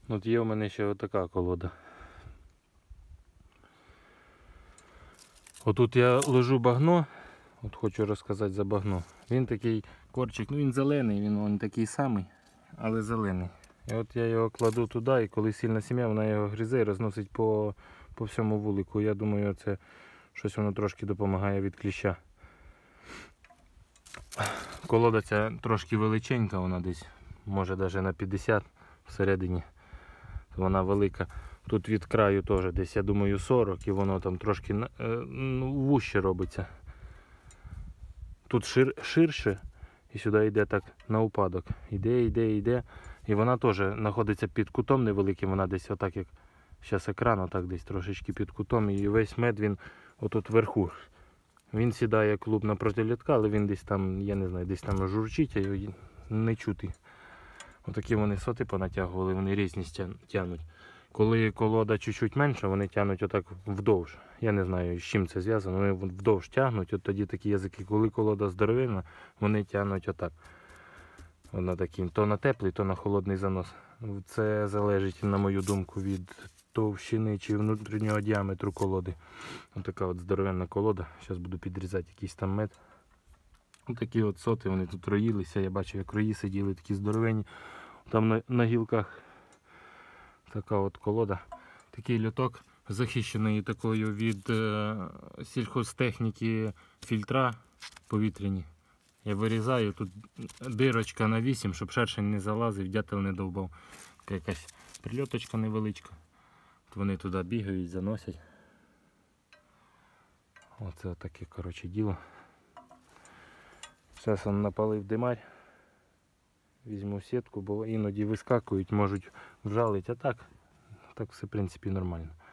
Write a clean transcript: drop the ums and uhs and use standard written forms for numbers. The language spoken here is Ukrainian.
От є у мене ще отака колода. Отут я ложу багно, от хочу розказати за багно. Він такий корчик, ну він зелений, він такий самий, але зелений. І от я його кладу туди, і коли сильна сім'я, вона його гризе і розносить по всьому вулику. Я думаю, це щось воно трошки допомагає від кліща. Колода ця трошки величенька, вона десь, може навіть на 50 всередині. Вона велика. Тут від краю теж десь, я думаю, 40 і воно там трошки вуще робиться. Тут ширше і сюди йде так на упадок. Йде. І вона теж знаходиться під кутом невеликим, вона десь отак, як зараз екран, отак десь трошечки під кутом. І весь мед він отут вверху. Він сідає клуб напроти літка, але він десь там, я не знаю, десь там журчить, а його не чути. Отакі вони соти понатягували, вони різні тягнуть. Коли колода чуть-чуть менша, вони тягнуть отак вдовж. Я не знаю, з чим це зв'язано, вони вдовж тягнуть, от тоді такі язики. Коли колода здоровенна, вони тягнуть отак. Вона таким, то на теплий, то на холодний занос. Це залежить, на мою думку, від товщини чи внутрішнього діаметру колоди. Ось така от здоровенна колода. Зараз буду підрізати якийсь там мед. Ось такі от соти, вони тут роїлися. Я бачив, як рої сиділи, такі здоровенні. Там на гілках така от колода. Такий льоток захищений такою від сільхозтехніки фільтра повітряні. Я вирізаю, тут дирочка на 8, щоб шершень не залазив, дятел не довбав. Якась прильоточка невеличка. От вони туди бігають, заносять. Оце таке, коротше, діло. Зараз он напалив димарь. Візьму сітку, бо іноді вискакують, можуть вжалити, а так все в принципі нормально.